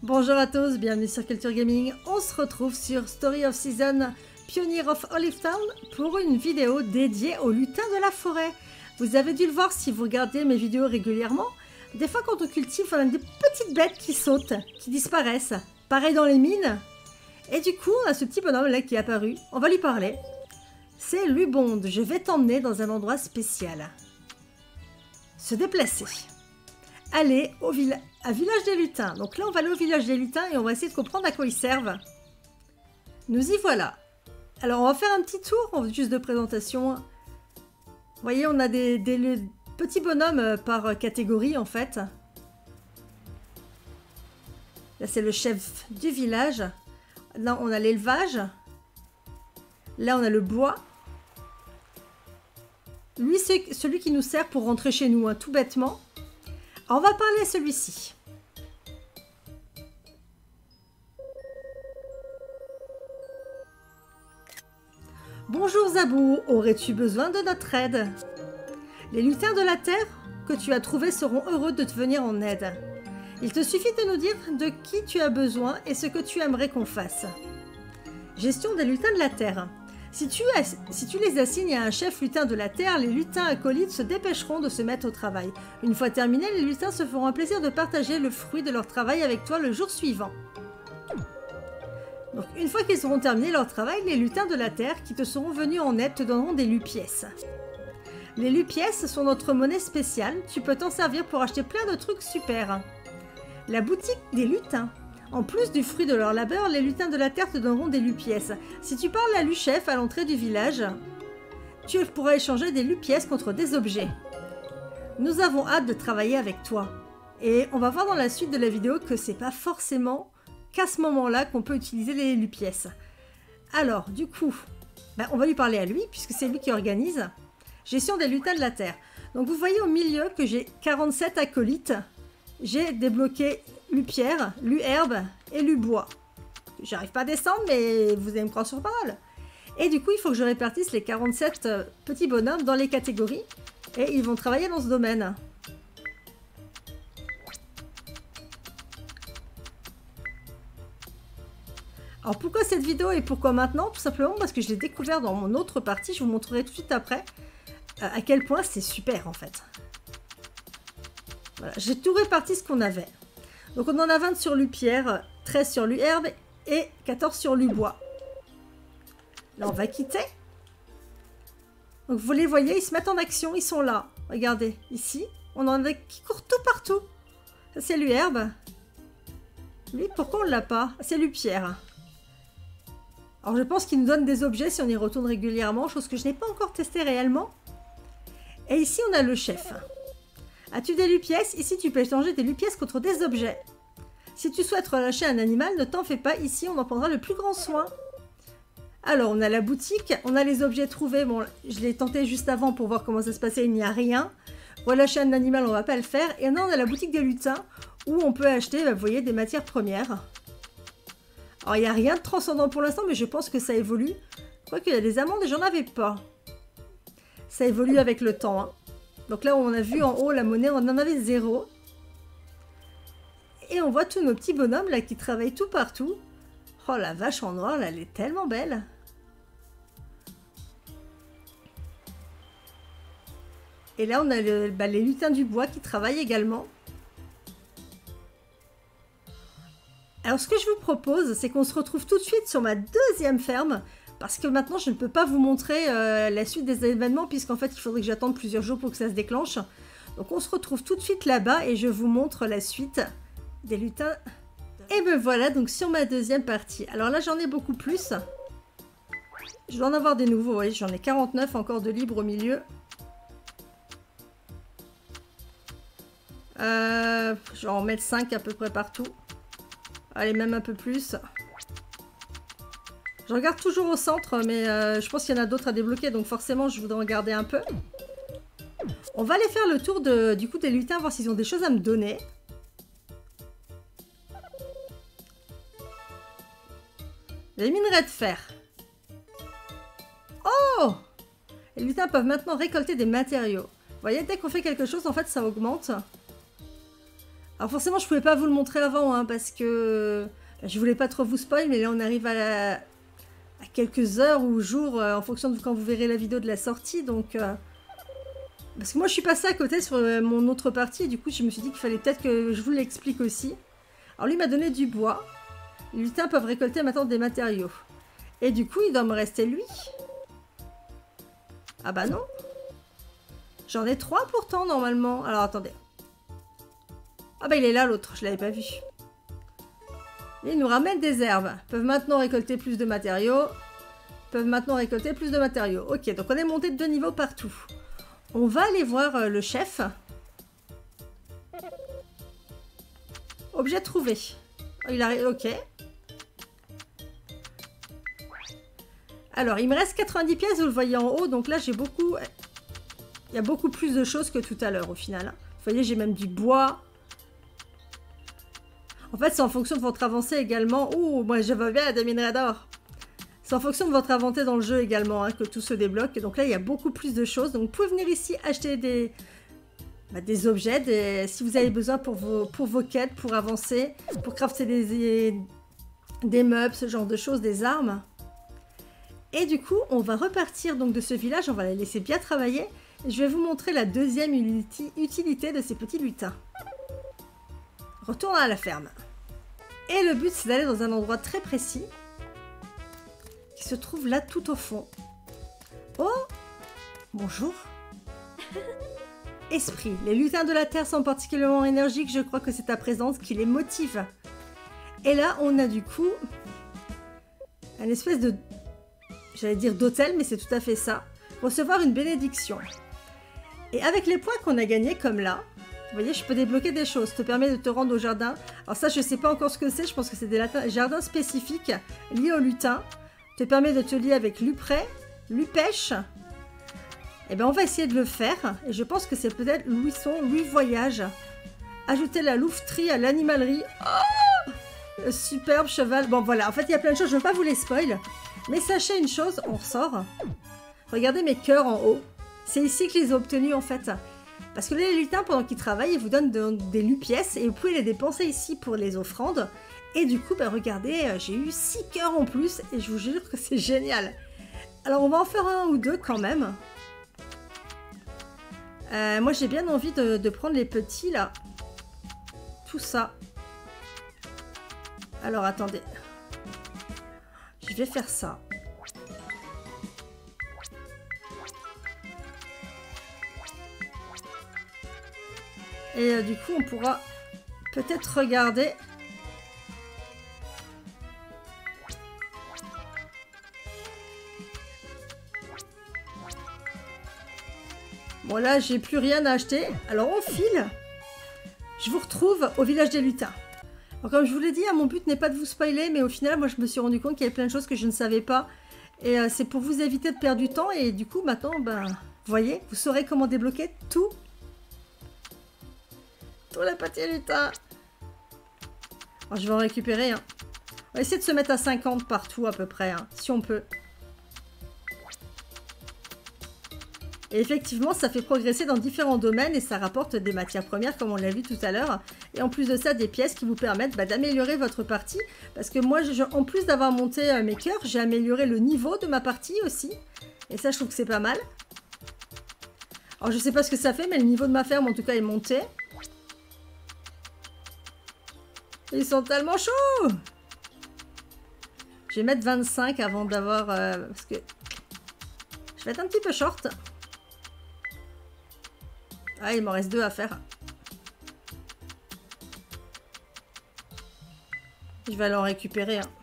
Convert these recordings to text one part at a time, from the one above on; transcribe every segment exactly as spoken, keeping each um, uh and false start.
Bonjour à tous, bienvenue sur Culture Gaming. On se retrouve sur Story of Season, Pioneer of Olive Town pour une vidéo dédiée aux lutins de la forêt. Vous avez dû le voir si vous regardez mes vidéos régulièrement. Des fois quand on cultive, on a des petites bêtes qui sautent, qui disparaissent. Pareil dans les mines. Et du coup, on a ce petit bonhomme là qui est apparu. On va lui parler. C'est Lubonde. Je vais t'emmener dans un endroit spécial. Se déplacer. Aller au village, à village des lutins. Donc là, on va aller au village des lutins et on va essayer de comprendre à quoi ils servent. Nous y voilà. Alors, on va faire un petit tour, juste de présentation. Vous voyez, on a des, des, des petits bonhommes par catégorie, en fait. Là, c'est le chef du village. Là, on a l'élevage. Là, on a le bois. Lui, c'est celui qui nous sert pour rentrer chez nous, hein, tout bêtement. Alors, on va parler à celui-ci. Bonjour Zabou, aurais-tu besoin de notre aide? Les lutins de la terre que tu as trouvés seront heureux de te venir en aide. Il te suffit de nous dire de qui tu as besoin et ce que tu aimerais qu'on fasse. Gestion des lutins de la terre. Si tu, as, si tu les assignes à un chef lutin de la terre, les lutins acolytes se dépêcheront de se mettre au travail. Une fois terminés, les lutins se feront un plaisir de partager le fruit de leur travail avec toi le jour suivant. Donc, une fois qu'ils auront terminé leur travail, les lutins de la terre qui te seront venus en aide te donneront des lupièces. Les lupièces sont notre monnaie spéciale. Tu peux t'en servir pour acheter plein de trucs super. La boutique des lutins. En plus du fruit de leur labeur, les lutins de la terre te donneront des lupièces. Si tu parles à l'U-chef à l'entrée du village, tu pourras échanger des lupièces contre des objets. Nous avons hâte de travailler avec toi. Et on va voir dans la suite de la vidéo que c'est pas forcément qu'à ce moment-là qu'on peut utiliser les lupièces. Alors, du coup, ben, on va lui parler à lui, puisque c'est lui qui organise. Gestion des lutins de la terre. Donc vous voyez au milieu que j'ai quarante-sept acolytes. J'ai débloqué Lu-pierre, Lu-herbe et Lu-bois. J'arrive pas à descendre, mais vous allez me croire sur parole. Et du coup, il faut que je répartisse les quarante-sept petits bonhommes dans les catégories. Et ils vont travailler dans ce domaine. Alors pourquoi cette vidéo et pourquoi maintenant? Tout simplement parce que je l'ai découvert dans mon autre partie. Je vous montrerai tout de suite après euh, à quel point c'est super en fait. Voilà, j'ai tout réparti ce qu'on avait. Donc on en a vingt sur Lu-pierre, treize sur Lu-herbe et quatorze sur Lu-bois. Là on va quitter. Donc vous les voyez, ils se mettent en action, ils sont là. Regardez, ici, on en a qui courent tout partout. Ça c'est Lu-herbe. Lui, pourquoi on ne l'a pas? C'est Lu-pierre. Alors je pense qu'il nous donne des objets si on y retourne régulièrement, chose que je n'ai pas encore testé réellement. Et ici on a le chef. As-tu des lupièces? Ici, tu peux échanger des lupièces contre des objets. Si tu souhaites relâcher un animal, ne t'en fais pas. Ici, on en prendra le plus grand soin. Alors, on a la boutique. On a les objets trouvés. Bon, je l'ai tenté juste avant pour voir comment ça se passait. Il n'y a rien. Relâcher un animal, on ne va pas le faire. Et là, on a la boutique des lutins où on peut acheter, bah, vous voyez, des matières premières. Alors, il n'y a rien de transcendant pour l'instant, mais je pense que ça évolue. Quoique, il y a des amandes et j'en avais pas. Ça évolue avec le temps, hein. Donc là, on a vu en haut la monnaie, on en avait zéro. Et on voit tous nos petits bonhommes là qui travaillent tout partout. Oh la vache en noir, là, elle est tellement belle. Et là, on a le, bah, les lutins du bois qui travaillent également. Alors, ce que je vous propose, c'est qu'on se retrouve tout de suite sur ma deuxième ferme. Parce que maintenant, je ne peux pas vous montrer euh, la suite des événements, puisqu'en fait, il faudrait que j'attende plusieurs jours pour que ça se déclenche. Donc, on se retrouve tout de suite là-bas et je vous montre la suite des lutins. Et me voilà donc sur ma deuxième partie. Alors là, j'en ai beaucoup plus. Je dois en avoir des nouveaux, oui, j'en ai quarante-neuf encore de libres au milieu. Euh, je vais en mettre cinq à peu près partout. Allez, même un peu plus. Je regarde toujours au centre, mais euh, je pense qu'il y en a d'autres à débloquer, donc forcément, je voudrais en garder un peu. On va aller faire le tour de, du coup des lutins, voir s'ils ont des choses à me donner. Les minerais de fer. Oh! Les lutins peuvent maintenant récolter des matériaux. Vous voyez, dès qu'on fait quelque chose, en fait, ça augmente. Alors forcément, je pouvais pas vous le montrer avant, hein, parce que je voulais pas trop vous spoil, mais là on arrive à, la... à quelques heures ou jours, euh, en fonction de quand vous verrez la vidéo de la sortie, donc... Euh... Parce que moi je suis passée à côté sur euh, mon autre partie, et du coup je me suis dit qu'il fallait peut-être que je vous l'explique aussi. Alors lui m'a donné du bois. Les lutins peuvent récolter maintenant des matériaux. Et du coup, il doit me rester lui. Ah bah non. J'en ai trois pourtant, normalement. Alors, attendez. Ah bah il est là, l'autre. Je l'avais pas vu. Il nous ramène des herbes. Ils peuvent maintenant récolter plus de matériaux. Ils peuvent maintenant récolter plus de matériaux. Ok, donc on est monté de deux niveaux partout. On va aller voir euh, le chef. Objet trouvé. Il arrive, ok. Alors, il me reste quatre-vingt-dix pièces, vous le voyez en haut. Donc là, j'ai beaucoup... Il y a beaucoup plus de choses que tout à l'heure, au final. Vous voyez, j'ai même du bois. En fait, c'est en fonction de votre avancée également. Ouh, moi, je vais bien à des minerais d'or. C'est en fonction de votre avancée dans le jeu également, hein, que tout se débloque. Donc là, il y a beaucoup plus de choses. Donc, vous pouvez venir ici acheter des... Bah, des objets, des... si vous avez besoin pour vos, pour vos quêtes, pour avancer, pour crafter des... des meubles, ce genre de choses, des armes. Et du coup, on va repartir donc de ce village, on va les laisser bien travailler. Et je vais vous montrer la deuxième utilité de ces petits lutins. Retourne à la ferme. Et le but, c'est d'aller dans un endroit très précis, qui se trouve là tout au fond. Oh! Bonjour. Esprit. Les lutins de la terre sont particulièrement énergiques, je crois que c'est ta présence qui les motive. Et là, on a du coup un espèce de... J'allais dire d'hôtel, mais c'est tout à fait ça. Recevoir une bénédiction. Et avec les points qu'on a gagnés, comme là, vous voyez, je peux débloquer des choses. Ça te permet de te rendre au jardin. Alors ça, je ne sais pas encore ce que c'est. Je pense que c'est des jardins spécifiques liés au lutin. Ça te permet de te lier avec Lupré, Lupèche. Et bien, on va essayer de le faire. Et je pense que c'est peut-être Louisson, Louis Voyage. Ajouter la louveterie à l'animalerie. Oh, le superbe cheval. Bon, voilà. En fait, il y a plein de choses. Je ne veux pas vous les spoil. Mais sachez une chose, on ressort. Regardez mes cœurs en haut. C'est ici que je les ai obtenus en fait. Parce que les lutins, pendant qu'ils travaillent, ils vous donnent de, des lupièces et vous pouvez les dépenser ici pour les offrandes. Et du coup, bah, regardez, j'ai eu six cœurs en plus et je vous jure que c'est génial. Alors, on va en faire un ou deux quand même. Euh, moi, j'ai bien envie de, de prendre les petits là. Tout ça. Alors, attendez. Je vais faire ça. Et euh, du coup, on pourra peut-être regarder. Bon, là, j'ai plus rien à acheter. Alors, on file. Je vous retrouve au village des lutins. Alors, comme je vous l'ai dit, hein, mon but n'est pas de vous spoiler, mais au final, moi, je me suis rendu compte qu'il y avait plein de choses que je ne savais pas. Et euh, c'est pour vous éviter de perdre du temps. Et du coup, maintenant, ben, vous voyez, vous saurez comment débloquer tout. Tout le petit lutin. Alors, je vais en récupérer. Hein. On va essayer de se mettre à cinquante partout, à peu près, hein, si on peut. Et effectivement, ça fait progresser dans différents domaines et ça rapporte des matières premières, comme on l'a vu tout à l'heure. Et en plus de ça, des pièces qui vous permettent bah, d'améliorer votre partie. Parce que moi, je, en plus d'avoir monté euh, mes cœurs, j'ai amélioré le niveau de ma partie aussi. Et ça, je trouve que c'est pas mal. Alors, je sais pas ce que ça fait, mais le niveau de ma ferme, en tout cas, est monté. Ils sont tellement chauds! Je vais mettre vingt-cinq avant d'avoir... Euh, parce que... Je vais être un petit peu short. Ah, il m'en reste deux à faire. Je vais aller en récupérer. Hein.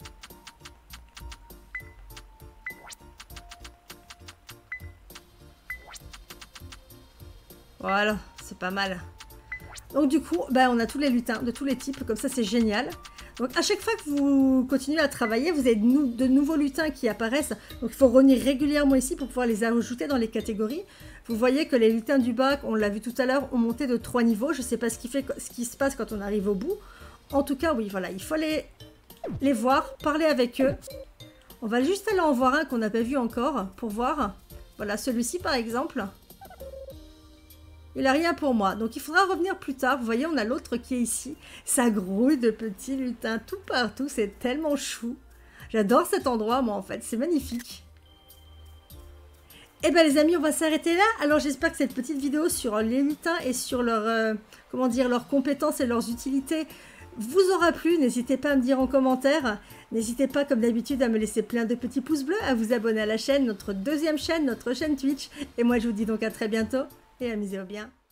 Voilà, c'est pas mal. Donc du coup, bah, on a tous les lutins de tous les types, comme ça c'est génial. Donc à chaque fois que vous continuez à travailler, vous avez de, nou de nouveaux lutins qui apparaissent. Donc il faut revenir régulièrement ici pour pouvoir les ajouter dans les catégories. Vous voyez que les lutins du bac, on l'a vu tout à l'heure, ont monté de trois niveaux. Je ne sais pas ce qui, fait, ce qui se passe quand on arrive au bout. En tout cas, oui, voilà, il faut les, les voir, parler avec eux. On va juste aller en voir un qu'on n'a pas vu encore pour voir. Voilà, celui-ci par exemple. il a rien pour moi. Donc il faudra revenir plus tard. Vous voyez, on a l'autre qui est ici. Ça grouille de petits lutins tout partout. C'est tellement chou. J'adore cet endroit, moi, en fait. C'est magnifique. Eh bien, les amis, on va s'arrêter là. Alors, j'espère que cette petite vidéo sur les lutins et sur leur, euh, comment dire, leurs compétences et leurs utilités vous aura plu. N'hésitez pas à me dire en commentaire. N'hésitez pas, comme d'habitude, à me laisser plein de petits pouces bleus, à vous abonner à la chaîne, notre deuxième chaîne, notre chaîne Twitch. Et moi, je vous dis donc à très bientôt et amusez-vous bien.